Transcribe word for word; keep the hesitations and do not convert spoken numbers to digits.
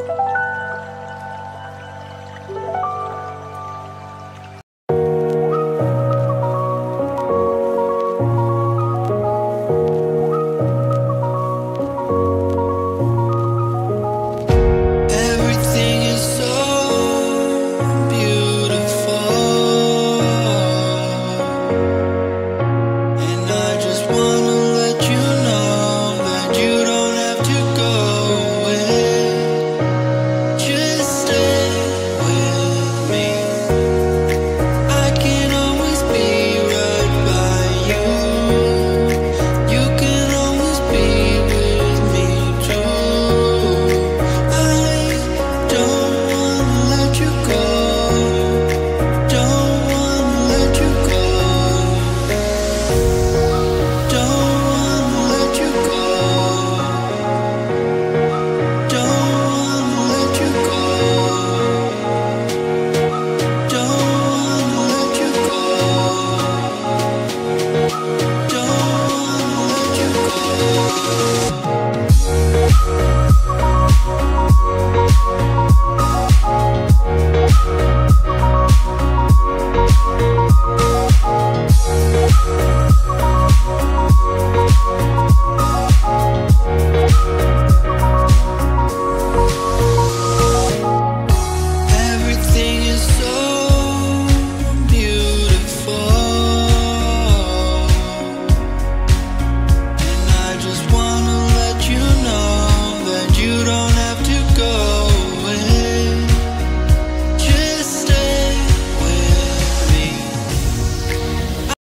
Everything is so beautiful, and I just wanna let you know that you don't have to go away. Just stay with me. I can always be right by you. You can always be with me too. I don't wanna let you go. Don't wanna let you go. Don't wanna let you go. Don't wanna let you go. Don't wanna let you go. Don't wanna let you go.